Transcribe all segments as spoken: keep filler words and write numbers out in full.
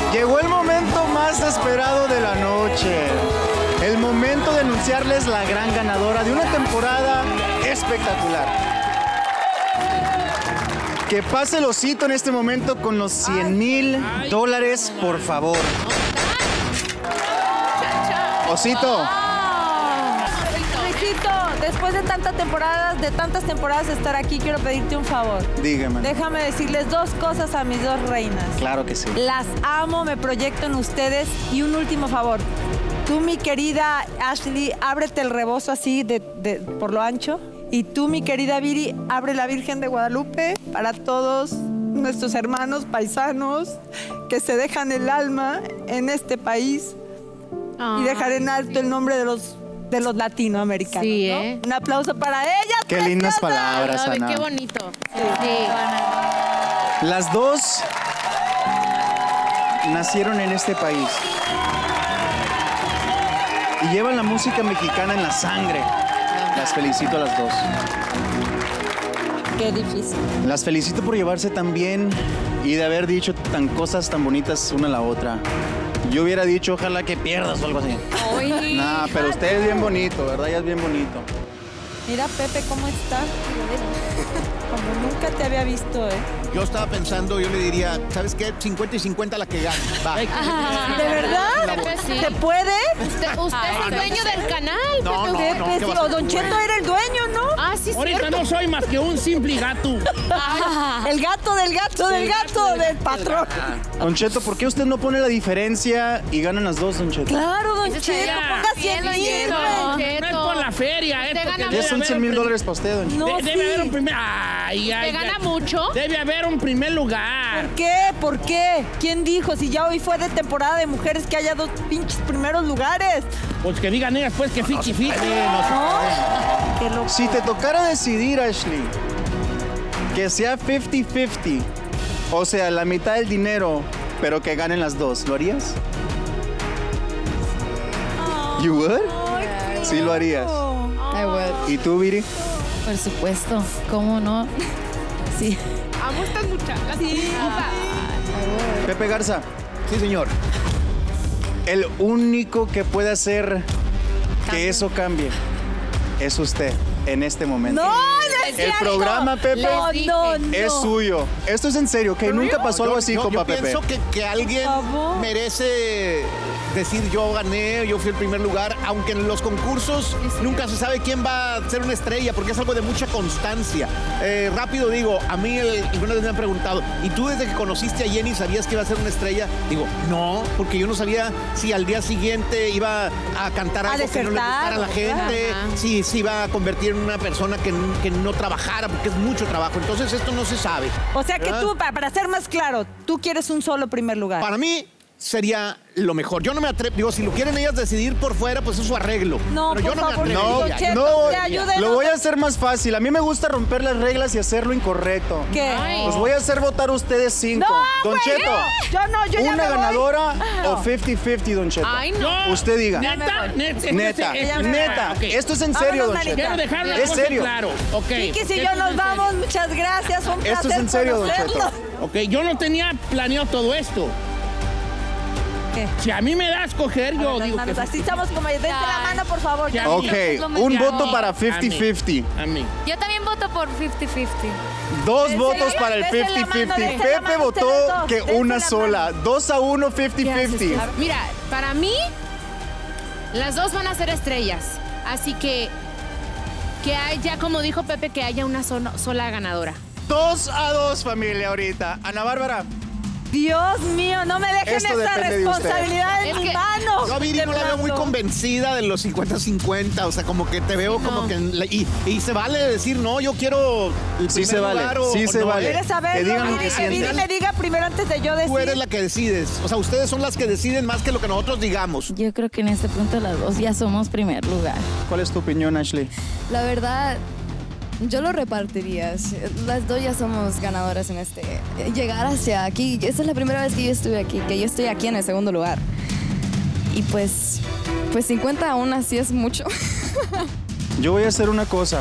Llegó el momento más esperado de la noche. El momento de anunciarles la gran ganadora de una temporada espectacular. Que pase el osito en este momento con los cien mil dólares, por favor. Osito. Luisito, después de tantas temporadas, de tantas temporadas de estar aquí, quiero pedirte un favor. Dígame. Déjame decirles dos cosas a mis dos reinas. Claro que sí. Las amo, me proyecto en ustedes. Y un último favor. Tú, mi querida Ashley, ábrete el rebozo así de, de, por lo ancho. Y tú, mi querida Viri, abre la Virgen de Guadalupe para todos nuestros hermanos paisanos que se dejan el alma en este país. Ay. Y dejar en alto el nombre de los, de los latinoamericanos. Sí, ¿no? ¿eh? Un aplauso para ellas. Qué lindas palabras, No, Ana. qué bonito. Sí. Sí. Las dos nacieron en este país y llevan la música mexicana en la sangre. Las felicito a las dos. Qué difícil. Las felicito por llevarse tan bien y de haber dicho tan cosas tan bonitas una a la otra. Yo hubiera dicho, ojalá que pierdas o algo así. Uy. Nah, pero usted es bien bonito, ¿verdad? Ya es bien bonito. Mira, Pepe, ¿cómo está? Como nunca te había visto, ¿eh? Yo estaba pensando, yo le diría, ¿sabes qué? cincuenta y cincuenta la que gane. Va. ¿De verdad? Pepe, sí. ¿Se puede? Usted, usted es el dueño del canal, No, Pepe. no, Pepe, no, sí, ¿qué va a o ser Don tú, Cheto güey? era el dueño, ¿no? Ah, sí, Ahorita cierto. no soy más que un simple gato. El gato del gato del gato del patrón. Don Cheto, ¿por qué usted no pone la diferencia y ganan las dos, Don Cheto? Claro, Don Ese Cheto, sería ponga bien, cien Don mil. Cheto. No, Cheto. no es por la feria, es Usted porque gana debe Ya son haber cien un mil prim- dólares para usted, Don Cheto. No, de- debe sí. haber un primer... Ay, ay, ¿Te gana ay. mucho? Debe haber un primer lugar. ¿Por qué? ¿Por qué? ¿Quién dijo? Si ya hoy fue de temporada de mujeres que haya dos pinches primeros lugares. Pues que digan ellas, pues, que fichi fichi. ¿No? Qué loco. Si te tocara decidir, Ashley, que sea cincuenta cincuenta, o sea, la mitad del dinero, pero que ganen las dos, ¿lo harías? You would? Sí lo harías. I would. ¿Y tú, Viri? Por supuesto. ¿Cómo no? Sí. Amo estas muchachas. Sí. Pepe Garza, Sí, señor. el único que puede hacer que eso cambie es usted en este momento. No, no es El cierto. programa, Pepe, No, no, no. es suyo. Esto es en serio, que nunca pasó algo Yo- así, yo, compa yo Pepe. pienso que, que alguien Por favor. merece decir yo gané, yo fui el primer lugar, aunque en los concursos nunca se sabe quién va a ser una estrella, porque es algo de mucha constancia. Eh, rápido digo, a mí el- alguna vez me han preguntado, ¿y tú desde que conociste a Jenny sabías que iba a ser una estrella? Digo, no, porque yo no sabía si al día siguiente iba a cantar A algo que no le desertar, gustara a la gente, ajá. si se iba a convertir en una persona que, que no trabajara, porque es mucho trabajo. Entonces esto no se sabe. O sea que ¿verdad? tú, pa- para ser más claro, tú quieres un solo primer lugar. Para mí sería lo mejor. Yo no me atrevo, digo, si lo quieren ellas decidir por fuera, pues es su arreglo. No, pero yo por no favor, me No, atrevería. Don Cheto, no, usted ayúdenos. lo voy a hacer más fácil. A mí me gusta romper las reglas y hacer lo incorrecto. ¿Qué? Ay. Los voy a hacer votar ustedes cinco. No, Don güey, Cheto, no. Yo no, yo ya una me voy. ganadora No. o cincuenta cincuenta, Don Cheto. Ay, no. Usted diga. Ya me Neta, voy. neta, Neta, este- este- neta. ok. Esto es en serio, Vámonos, Don Cheto. Quiero dejar las Es cosas serio. claro. Ok. Chiquis y Esto yo es nos en vamos. serio. Muchas gracias. Un placer Esto es en serio, Don conocerlo. Cheto. Ok, yo no tenía planeado todo esto. ¿Qué? Si a mí me da a escoger, A yo ver, las digo manos. que... Así estamos como... Dense la mano, por favor. Ya. Ok, lo más un grande. voto para A mí. cincuenta cincuenta. A mí. Yo también voto por cincuenta cincuenta. Dos ¿En votos serio? para el Dese la cincuenta mano, cincuenta. dese la Pepe mano, votó ustedes dos. que Dense una la sola. mano. Dos a uno, cincuenta cincuenta. Mira, para mí, las dos van a ser estrellas. Así que, que haya, como dijo Pepe, que haya una sola, sola ganadora. Dos a dos, familia, ahorita. Ana Bárbara, Dios mío, no me dejen Esto esa depende de usted. responsabilidad en Es mi que- mano. Yo a Viri no la veo muy Temblando. convencida de los cincuenta cincuenta, o sea, como que te veo No. como que... en la- y, y se vale decir, no, yo quiero el Sí primer se vale, lugar o- sí o se no. vale. ¿Quieres saberlo? Que digan lo Viri? que Que Viri sienten. me diga primero antes de yo decir. Tú eres la que decides, o sea, ustedes son las que deciden más que lo que nosotros digamos. Yo creo que en este punto las dos ya somos primer lugar. ¿Cuál es tu opinión, Ashley? La verdad, yo lo repartiría. Las dos ya somos ganadoras en este. Llegar hacia aquí. Esta es la primera vez que yo estuve aquí, que yo estoy aquí en el segundo lugar. Y pues, pues cincuenta aún así es mucho. Yo voy a hacer una cosa.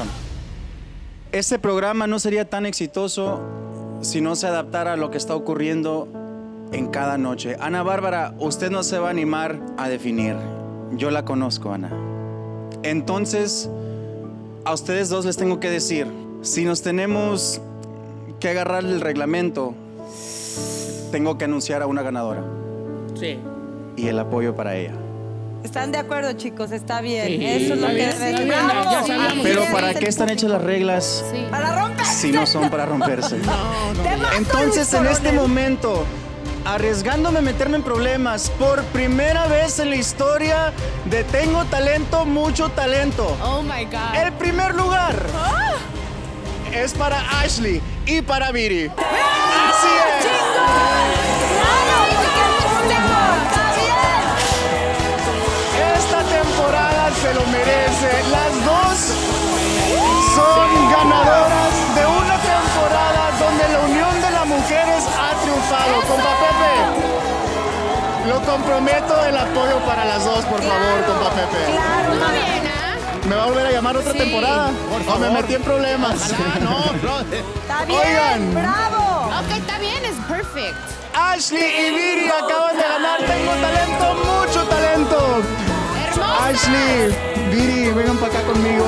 Este programa no sería tan exitoso si no se adaptara a lo que está ocurriendo en cada noche. Ana Bárbara, usted no se va a animar a definir. Yo la conozco, Ana. Entonces, a ustedes dos les tengo que decir, si nos tenemos que agarrar el reglamento, tengo que anunciar a una ganadora. Sí. Y el apoyo para ella. ¿Están de acuerdo, chicos? Está bien. Sí, Eso es lo está que bien, debe está ser. bien, ¡Bravo! ya sabíamos. Pero Así ¿para es qué el están hechas las reglas Sí. Para romper. si no son para romperse? Te mato, Entonces, Luis en este Coronel. momento, arriesgándome a meterme en problemas, por primera vez en la historia de Tengo Talento, Mucho Talento, Oh my God. el primer lugar es para Ashley y para Viri. Así es. ¡Claro! ¡Qué gusto! ¡Está bien! Esta temporada se lo merece. Las dos son ganadoras de una temporada donde la unión de las mujeres ha triunfado. Compa Pepe, lo comprometo el apoyo para las dos, por favor, compa Pepe. Muy bien, ¿ah? ¿Me va a volver a llamar otra Sí. temporada? Por ¿O favor. me metí en problemas? Ah, no, brother. ¡Está bien! Oigan. ¡Bravo! Ok, está bien, es perfect. Ashley y Viri acaban de ganar Tengo Talento, Mucho Talento. Hermosa. Ashley, Viri, vengan para acá conmigo.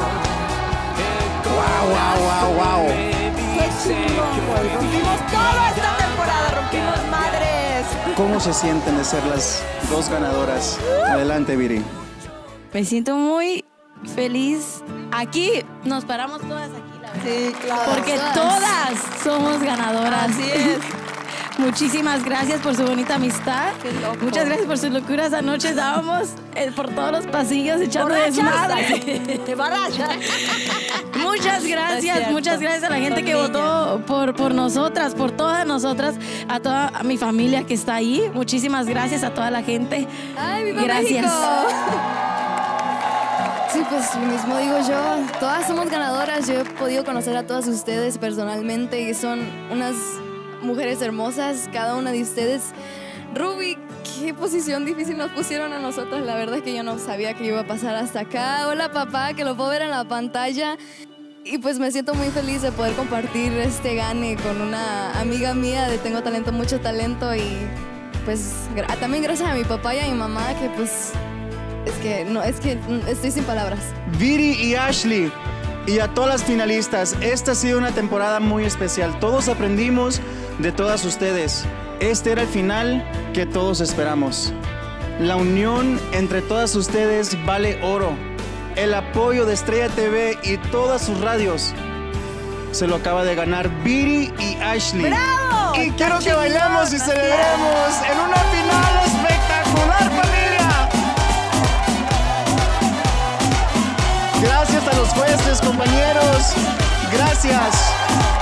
Wow, wow, wow, wow. ¡Qué chingón, güey! ¡Rompimos todo esta temporada! ¡Rompimos madres! ¿Cómo se sienten de ser las dos ganadoras? Adelante, Viri. Me siento muy feliz. Aquí nos paramos todas aquí, la verdad. Sí, claro. Porque Todas. todas somos ganadoras. Así es. Muchísimas gracias por su bonita amistad. Qué loco. Muchas gracias por sus locuras. Anoche estábamos eh, por todos los pasillos echando desmadre. ¡Te barrachas! Muchas Es gracias, cierto. muchas gracias a la gente Son que niñas. votó por, por nosotras, por todas nosotras, a toda mi familia que está ahí. Muchísimas gracias a toda la gente. ¡Ay, viva Gracias. México! Sí, pues lo mismo digo yo. Todas somos ganadoras. Yo he podido conocer a todas ustedes personalmente y son unas mujeres hermosas, cada una de ustedes. Ruby, qué posición difícil nos pusieron a nosotras. La verdad es que yo no sabía que iba a pasar hasta acá. Hola, papá, que lo puedo ver en la pantalla. Y pues me siento muy feliz de poder compartir este gane con una amiga mía de Tengo Talento, Mucho Talento. Y pues gra- también gracias a mi papá y a mi mamá, que pues es que no, es que estoy sin palabras. Viri y Ashley y a todas las finalistas, esta ha sido una temporada muy especial. Todos aprendimos de todas ustedes. Este era el final que todos esperamos. La unión entre todas ustedes vale oro. El apoyo de Estrella T V y todas sus radios se lo acaba de ganar Viri y Ashley. ¡Bravo! Y quiero que chingón, bailemos y así celebremos en una final espectacular, familia. Gracias a los jueces, compañeros. Gracias.